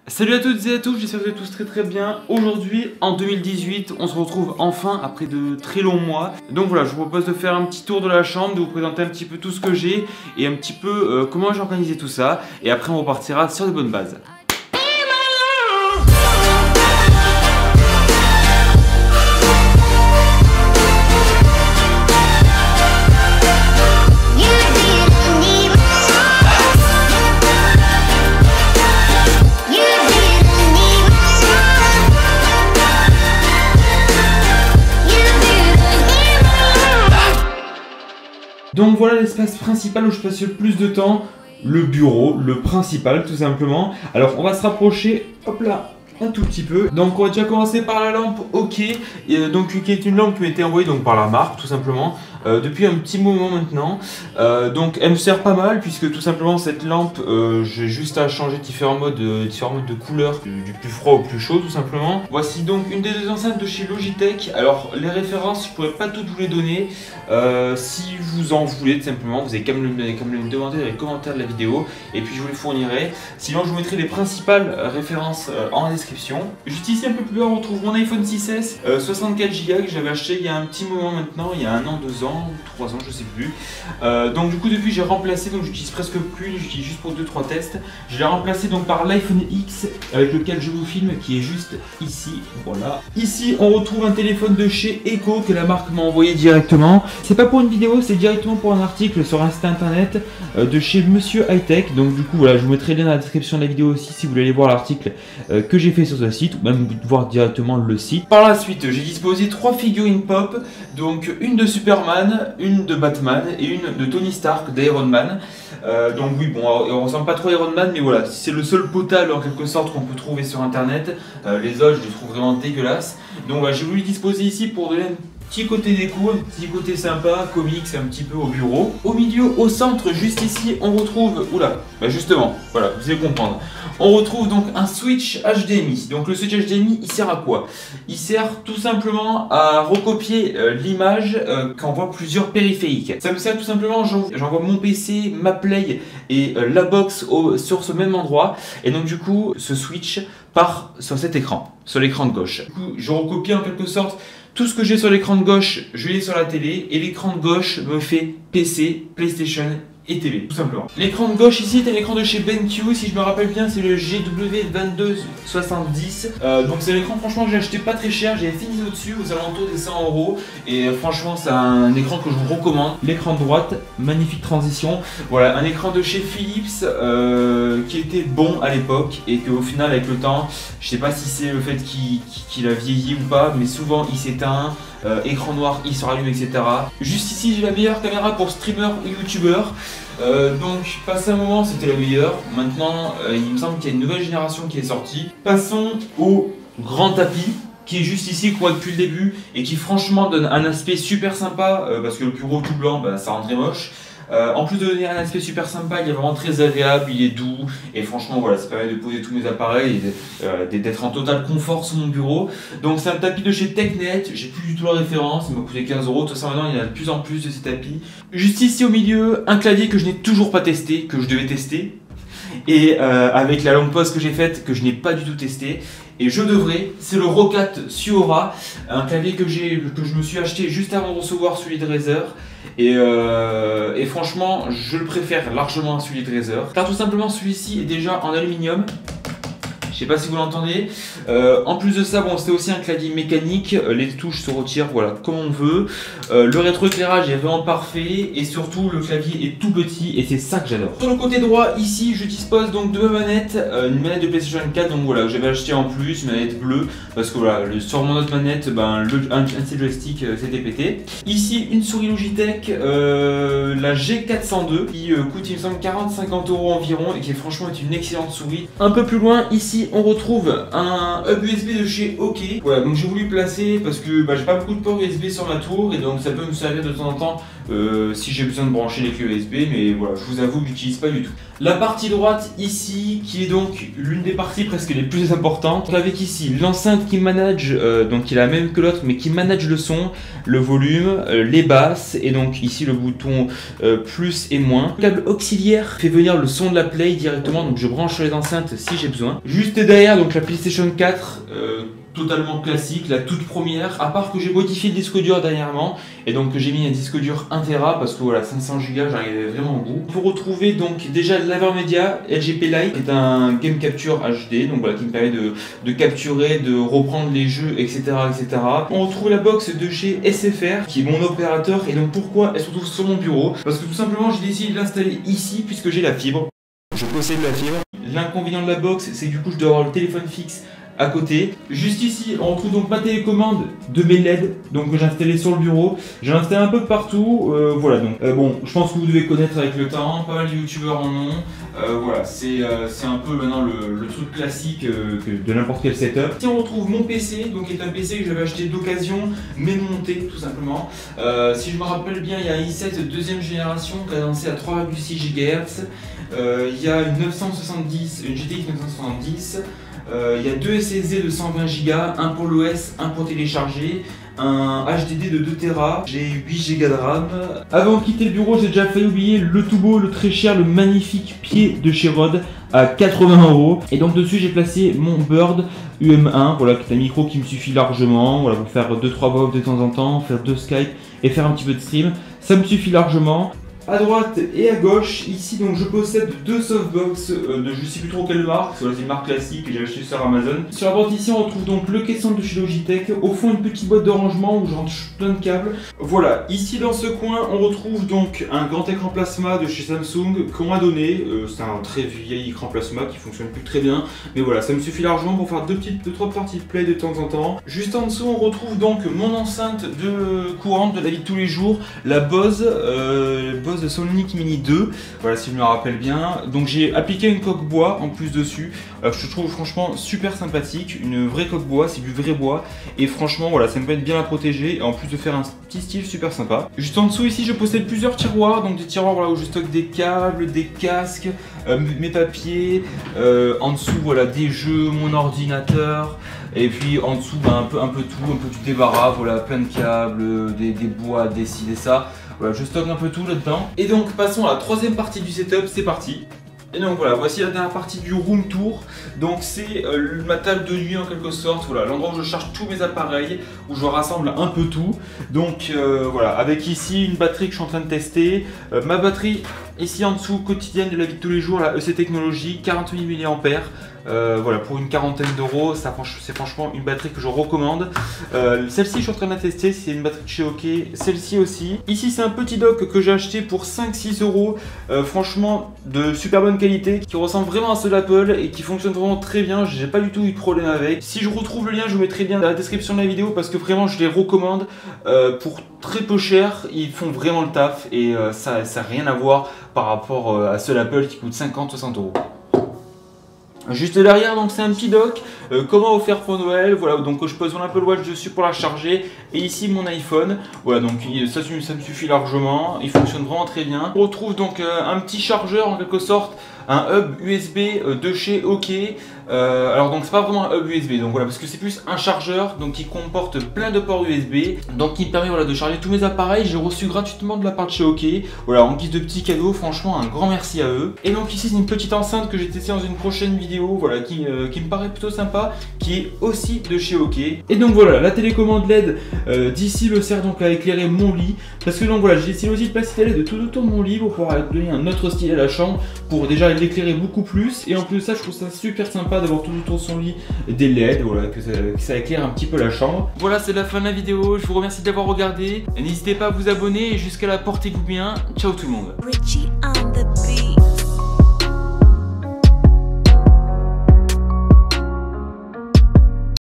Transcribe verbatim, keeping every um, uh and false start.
Salut à toutes et à tous, j'espère que vous allez tous très très bien. Aujourd'hui, en deux mille dix-huit, on se retrouve enfin après de très longs mois. Donc voilà, je vous propose de faire un petit tour de la chambre, de vous présenter un petit peu tout ce que j'ai et un petit peu euh, comment j'ai organisé tout ça. Et après, on repartira sur de bonnes bases. Donc voilà l'espace principal où je passe le plus de temps, le bureau, le principal tout simplement. Alors on va se rapprocher, hop là, un tout petit peu. Donc on va déjà commencer par la lampe OK, et, euh, donc qui est une lampe qui m'a été envoyée donc par la marque tout simplement. Euh, depuis un petit moment maintenant, euh, donc elle me sert pas mal puisque tout simplement cette lampe, euh, j'ai juste à changer différents modes, euh, différents modes de couleur, du, du plus froid au plus chaud tout simplement. Voici donc une des deux enceintes de chez Logitech. Alors les références, je pourrais pas toutes vous les donner. Euh, si vous en voulez tout simplement, vous avez qu'à me, qu'à me le demander dans les commentaires de la vidéo et puis je vous les fournirai. Sinon je vous mettrai les principales références euh, en description. Juste ici un peu plus bas on retrouve mon iPhone six S euh, soixante-quatre giga que j'avais acheté il y a un petit moment maintenant, il y a un an, deux ans. trois ans, je sais plus. Euh, donc du coup depuis j'ai remplacé, donc j'utilise presque plus, j'utilise juste pour deux trois tests. Je l'ai remplacé donc par l'iPhone X avec lequel je vous filme, qui est juste ici, voilà. Ici on retrouve un téléphone de chez Echo que la marque m'a envoyé directement. C'est pas pour une vidéo, c'est directement pour un article sur un site internet euh, de chez Monsieur High Tech. Donc du coup voilà, je vous mettrai le lien dans la description de la vidéo aussi si vous voulez aller voir l'article euh, que j'ai fait sur ce site, ou même voir directement le site. Par la suite j'ai disposé trois figurines pop, donc une de Superman, une de Batman et une de Tony Stark d'Iron Man. Euh, donc oui, bon, on ressemble pas trop à Iron Man, mais voilà, c'est le seul potable en quelque sorte qu'on peut trouver sur internet. Euh, les autres, je les trouve vraiment dégueulasses. Donc voilà, j'ai voulu disposer ici pour donner un petit côté déco, un petit côté sympa, comics, un petit peu au bureau. Au milieu, au centre, juste ici, on retrouve, oula, bah justement, voilà, vous allez comprendre. On retrouve donc un switch H D M I. Donc le switch H D M I, il sert à quoi? Il sert tout simplement à recopier euh, l'image euh, quand on voit plusieurs périphériques. Ça me sert tout simplement, j'envoie mon P C, ma Play et euh, la box au, sur ce même endroit. Et donc du coup, ce switch part sur cet écran, sur l'écran de gauche. Du coup, je recopie en quelque sorte tout ce que j'ai sur l'écran de gauche, je l'ai sur la télé. Et l'écran de gauche me fait P C, PlayStation et T V, tout simplement. L'écran de gauche ici est un écran de chez BenQ, si je me rappelle bien c'est le G W vingt-deux soixante-dix. Euh, donc c'est un écran franchement que j'ai acheté pas très cher, j'avais fini au-dessus aux alentours des cent euros. Et euh, franchement c'est un écran que je vous recommande. L'écran de droite, magnifique transition. Voilà, un écran de chez Philips euh, qui était bon à l'époque et qu'au final avec le temps, je sais pas si c'est le fait qu'il qu'il a vieilli ou pas, mais souvent il s'éteint. Euh, écran noir, il se rallume, et cetera. Juste ici, j'ai la meilleure caméra pour streamer et youtubeur. Euh, donc, passé un moment, c'était la meilleure. Maintenant, euh, il me semble qu'il y a une nouvelle génération qui est sortie. Passons au grand tapis, qui est juste ici, qu'on voit depuis le début, et qui franchement donne un aspect super sympa, euh, parce que le bureau tout blanc, bah, ça rend très moche. Euh, en plus de donner un aspect super sympa, il est vraiment très agréable, il est doux et franchement voilà, ça permet de poser tous mes appareils et euh, d'être en total confort sur mon bureau. Donc c'est un tapis de chez TechNet, j'ai plus du tout la référence, il m'a coûté quinze euros, de toute façon maintenant il y en a de plus en plus de ces tapis. Juste ici au milieu, un clavier que je n'ai toujours pas testé, que je devais tester. Et euh, avec la longue pause que j'ai faite, que je n'ai pas du tout testé. Et je devrais, c'est le Roccat Suora, un clavier que, que je me suis acheté juste avant de recevoir celui de Razer. Et, euh, et franchement, je le préfère largement à celui de Razer. Car tout simplement, celui-ci est déjà en aluminium. Je sais pas si vous l'entendez. Euh, en plus de ça, bon, c'est aussi un clavier mécanique. Les touches se retirent, voilà, comme on veut. Euh, le rétroéclairage est vraiment parfait et surtout le clavier est tout petit et c'est ça que j'adore. Sur le côté droit, ici, je dispose donc de ma manette, euh, une manette de PlayStation quatre. Donc voilà, j'avais acheté en plus une manette bleue parce que voilà, le, sur mon autre manette, ben, le, un, un de ces joysticks euh, s'était pété. Ici, une souris Logitech, euh, la G quatre cent deux, qui euh, coûte, il me semble, quarante à cinquante euros environ et qui est franchement est une excellente souris. Un peu plus loin, ici, on retrouve un hub U S B de chez OK. Voilà, donc j'ai voulu placer parce que bah, j'ai pas beaucoup de ports U S B sur ma tour et donc ça peut me servir de temps en temps euh, si j'ai besoin de brancher les clés U S B, mais voilà, je vous avoue que je l'utilise pas du tout. La partie droite ici, qui est donc l'une des parties presque les plus importantes, avec ici l'enceinte qui manage, euh, donc qui est la même que l'autre, mais qui manage le son, le volume, euh, les basses, et donc ici le bouton euh, plus et moins. Le câble auxiliaire fait venir le son de la Play directement, donc je branche sur les enceintes si j'ai besoin. Juste derrière, donc la PlayStation quatre, euh, totalement classique, la toute première, à part que j'ai modifié le disque dur dernièrement, et donc que j'ai mis un disque dur un téra parce que voilà, cinq cents giga, j'arrivais vraiment au bout. Pour retrouver donc déjà l'Avermedia L G P Lite, qui est un game capture H D, donc voilà, qui me permet de, de capturer, de reprendre les jeux, et cetera, et cetera. On retrouve la box de chez S F R, qui est mon opérateur, et donc pourquoi elle se retrouve sur mon bureau? Parce que tout simplement, j'ai décidé de l'installer ici, puisque j'ai la fibre. Je possède la fibre. L'inconvénient de la box, c'est que du coup, je dois avoir le téléphone fixe à côté. Juste ici, on retrouve donc ma télécommande de mes L E D, donc que j'ai installé sur le bureau. J'ai installé un peu partout, euh, voilà donc. Euh, bon, je pense que vous devez connaître avec le temps, pas mal de youtubeurs en ont. Euh, voilà, c'est euh, un peu maintenant le, le truc classique euh, de n'importe quel setup. Ici on retrouve mon P C, donc qui est un P C que j'avais acheté d'occasion, mais monté tout simplement. Euh, si je me rappelle bien, il y a un i sept deuxième génération cadencé à trois virgule six gigahertz. Euh, il y a une neuf cent soixante-dix, une G T X neuf cent soixante-dix. Euh, il y a deux S S D de cent vingt giga, un pour l'O S, un pour télécharger, un H D D de deux téra, j'ai huit giga de RAM. Avant de quitter le bureau, j'ai déjà failli oublier le tout beau, le très cher, le magnifique pied de chez Rode à quatre-vingts euros. Et donc dessus j'ai placé mon Bird U M un, voilà, qui est un micro qui me suffit largement, voilà, pour faire deux trois voix de temps en temps, faire deux Skype et faire un petit peu de stream. Ça me suffit largement. À droite et à gauche, ici donc je possède deux softbox euh, de je sais plus trop quelle marque, c'est une marque classique que j'ai acheté sur Amazon. Sur la droite ici on retrouve donc le caisson de chez Logitech, au fond une petite boîte de rangement où j'entre plein de câbles. Voilà, ici dans ce coin on retrouve donc un grand écran plasma de chez Samsung qu'on m'a donné, euh, c'est un très vieil écran plasma qui fonctionne plus très bien, mais voilà ça me suffit largement pour faire deux petites, deux trois parties de play de temps en temps. Juste en dessous on retrouve donc mon enceinte de courante de la vie de tous les jours, la Bose, euh, Bose de Sonic Mini deux, voilà si je me rappelle bien. Donc j'ai appliqué une coque bois en plus dessus, euh, je trouve franchement super sympathique, une vraie coque bois, c'est du vrai bois et franchement voilà ça me permet de bien la protéger et en plus de faire un petit style super sympa. Juste en dessous ici je possède plusieurs tiroirs, donc des tiroirs voilà, où je stocke des câbles, des casques, euh, mes papiers, euh, en dessous voilà des jeux, mon ordinateur. Et puis en dessous bah, un, peu, un peu tout, un peu du débarras, voilà plein de câbles, des, des bois, des ci, des ça. Voilà, je stocke un peu tout là-dedans. Et donc passons à la troisième partie du setup, c'est parti. Et donc voilà, voici la dernière partie du room tour. Donc c'est euh, ma table de nuit en quelque sorte, voilà, l'endroit où je charge tous mes appareils, où je rassemble un peu tout. Donc euh, voilà, avec ici une batterie que je suis en train de tester, euh, ma batterie ici en dessous quotidienne de la vie de tous les jours, la E C Technologies, quarante-huit milliampères. Euh, voilà, pour une quarantaine d'euros, c'est franchement une batterie que je recommande. Euh, Celle-ci, je suis en train de la tester, c'est une batterie de chez OK. Celle-ci aussi. Ici, c'est un petit dock que j'ai acheté pour cinq six euros. Euh, franchement, de super bonne qualité, qui ressemble vraiment à ceux d'Apple et qui fonctionne vraiment très bien. J'ai pas du tout eu de problème avec. Si je retrouve le lien, je vous mettrai bien dans la description de la vidéo parce que vraiment, je les recommande euh, pour très peu cher. Ils font vraiment le taf et euh, ça n'a rien à voir par rapport euh, à ceux d'Apple qui coûtent cinquante soixante euros. Juste derrière, donc c'est un petit dock, euh, comment offert pour Noël, voilà, donc je pose mon Apple Watch dessus pour la charger, et ici mon iPhone, voilà, donc ça, ça me suffit largement, il fonctionne vraiment très bien. On retrouve donc euh, un petit chargeur en quelque sorte, un hub U S B euh, de chez OK. Euh, alors donc c'est pas vraiment un hub U S B, donc voilà, parce que c'est plus un chargeur donc qui comporte plein de ports U S B, donc qui me permet voilà de charger tous mes appareils. J'ai reçu gratuitement de la part de chez OK, voilà, en guise de petits cadeaux, franchement un grand merci à eux. Et donc ici c'est une petite enceinte que j'ai testée dans une prochaine vidéo, voilà, qui, euh, qui me paraît plutôt sympa, qui est aussi de chez OK. Et donc voilà, la télécommande L E D euh, d'ici me sert donc à éclairer mon lit, parce que donc voilà, j'ai décidé aussi de placer la L E D tout autour de mon lit pour pouvoir donner un autre style à la chambre, pour déjà l'éclairer beaucoup plus, et en plus de ça je trouve ça super sympa d'avoir tout autour de son lit des L E D, voilà, que ça, que ça éclaire un petit peu la chambre. Voilà, c'est la fin de la vidéo, je vous remercie d'avoir regardé, n'hésitez pas à vous abonner et jusqu'à là portez-vous bien, ciao tout le monde.